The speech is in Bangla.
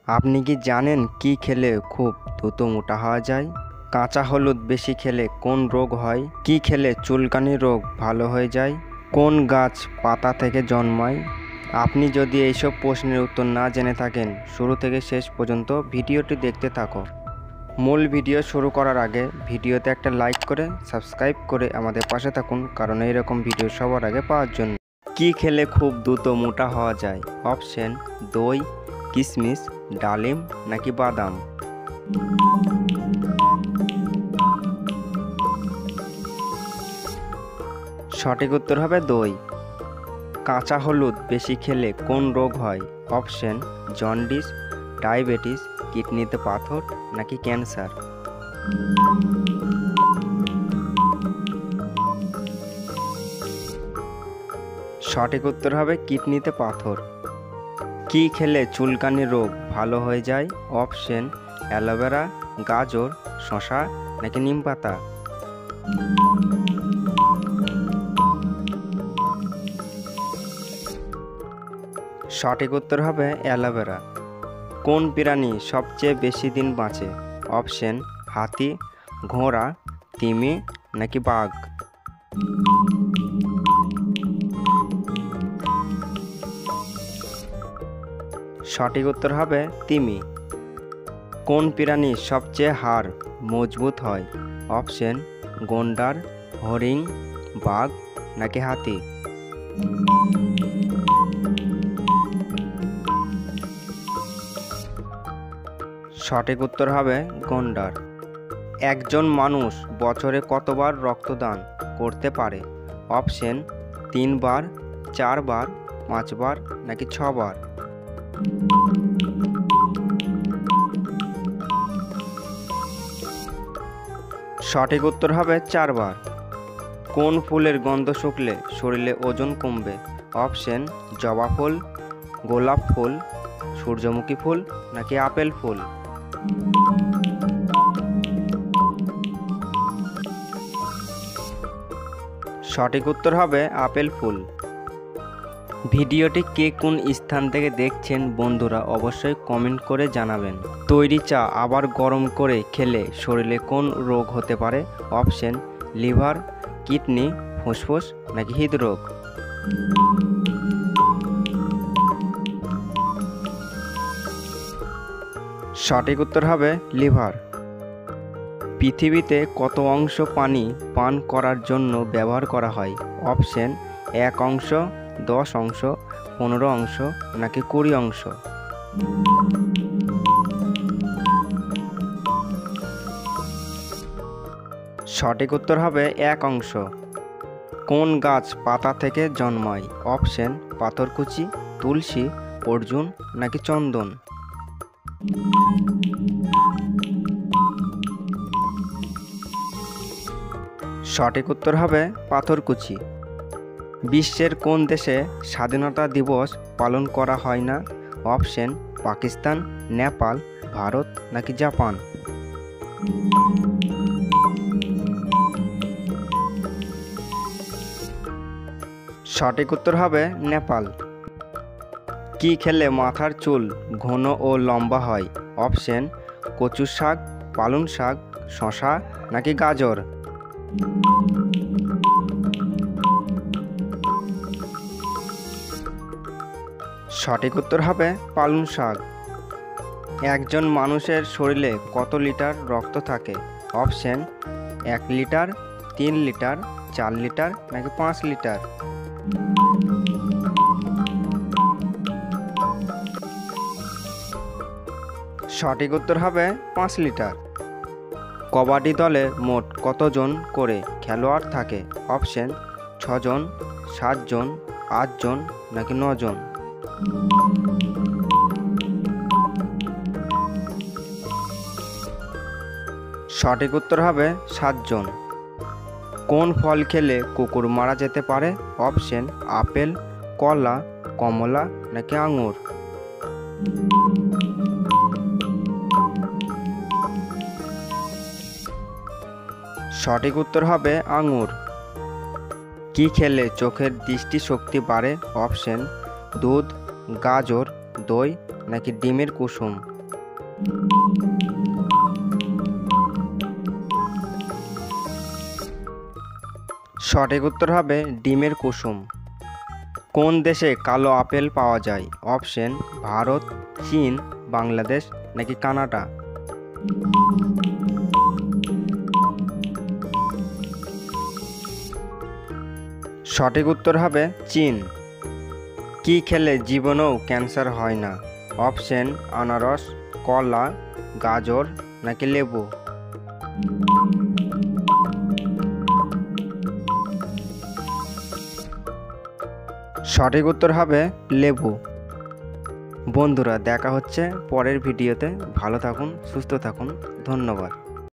আপনি কি জানেন কি খেলে খুব দ্রুত মোটা হওয়া যায়? কাঁচা হলুদ বেশি খেলে কোন রোগ হয়? কি খেলে চুলকানি রোগ ভালো হয়ে যায়? কোন গাছ পাতা থেকে জন্মায়? আপনি যদি এইসব প্রশ্নের উত্তর না জেনে থাকেন, শুরু থেকে শেষ পর্যন্ত ভিডিওটি দেখতে থাকো। মূল ভিডিও শুরু করার আগে ভিডিওতে একটা লাইক করে সাবস্ক্রাইব করে আমাদের পাশে থাকুন, কারণ এইরকম ভিডিও সবার আগে পাওয়ার জন্য। কি খেলে খুব দ্রুত মোটা হওয়া যায়? অপশন: দই, কিশমিশ, ডালিম নাকি বাদাম? সঠিক উত্তর হবে দই। কাঁচা হলুদ বেশি খেলে কোন রোগ হয়? অপশন: জন্ডিস, ডায়াবেটিস, কিডনিতে পাথর নাকি ক্যান্সার? সঠিক উত্তর হবে কিডনিতে পাথর। কি খেলে চুলকানি রোগ ভালো হয়ে যায়? অপশন: অ্যালোভেরা, গাজর, শসা নাকি নিম পাতা? সঠিক উত্তর হবে অ্যালোভেরা। কোন প্রাণী সবচেয়ে বেশি দিন বাঁচে? অপশন: হাতি, ঘোড়া, তিমি নাকি বাঘ? সঠিক উত্তর হবে তিমি। কোন প্রাণী সবচেয়ে হাড় মজবুত হয়? অপশন: গন্ডার, হরিণ, বাঘ নাকি হাতি? সঠিক উত্তর হবে গন্ডার। একজন মানুষ বছরে কতবার রক্তদান করতে পারে? অপশন: 3 বার, 4 বার, 5 বার নাকি 6 বার? সঠিক উত্তর হবে 4 বার। কোন ফুলের গন্ধ শুকলে শরীরে ওজন কমবে? অপশন: জবা ফুল, গোলাপ ফুল, সূর্যমুখী ফুল নাকি আপেল ফুল? সঠিক উত্তর হবে আপেল ফুল। ভিডিওটি কে কোন স্থান থেকে দেখছেন বন্ধুরা অবশ্যই কমেন্ট করে জানাবেন। তৈরি চা আবার গরম করে খেলে শরীরে কোন রোগ হতে পারে? অপশন: লিভার, কিডনি, ফুসফুস নাকি হৃদরোগ? সঠিক উত্তর হবে লিভার। পৃথিবীতে কত অংশ পানি পান করার জন্য ব্যবহার করা হয়? অপশন: 1 অংশ, 10 অংশ, 15 অংশ নাকি 20 অংশ? সঠিক উত্তর হবে 1 অংশ। কোন গাছ পাতা থেকে জন্মায়? অপশন: পাথরকুচি, তুলসী, অর্জুন নাকি চন্দন? সঠিক উত্তর হবে পাথরকুচি। বিশ্বের কোন দেশে স্বাধীনতা দিবস পালন করা হয় না? অপশন: পাকিস্তান, নেপাল, ভারত নাকি জাপান? সঠিক উত্তর হবে নেপাল। কি খেলে মাথার চুল ঘন ও লম্বা হয়? অপশন: কচু শাক, পালং শাক, শসা নাকি গাজর? সঠিক উত্তর হবে পালং শাক। একজন মানুষের শরীরে কত লিটার রক্ত থাকে? অপশন: 1 লিটার, 3 লিটার, 4 লিটার নাকি 5 লিটার? সঠিক উত্তর হবে 5 লিটার। কবাডি দলে মোট কতজন করে খেলোয়াড় থাকে? অপশন: 6 জন, 7 জন, 8 জন নাকি 9 জন? সঠিক উত্তর হবে 7 জন। কোন ফল খেলে কুকুর মারা যেতে পারে? অপশন: আপেল, কলা, কমলা নাকি আঙুর? সঠিক উত্তর হবে আঙুর। কি খেলে চোখের দৃষ্টিশক্তি বাড়ে? অপশন: দুধ, গাজর, দই নাকি ডিমের কুসুম? সঠিক উত্তর হবে ডিমের কুসুম। কোন দেশে কালো আপেল পাওয়া যায়? অপশন ভারত, চীন, বাংলাদেশ নাকি কানাডা? সঠিক উত্তর হবে চীন। কি খেলে জীবনেও ক্যান্সার হয় না? অপশন আনারস, কলা, গাজর নাকি লেবু? সঠিক উত্তর হবে লেবু। বন্ধুরা, দেখা হচ্ছে পরের ভিডিওতে। ভালো থাকুন, সুস্থ থাকুন, ধন্যবাদ।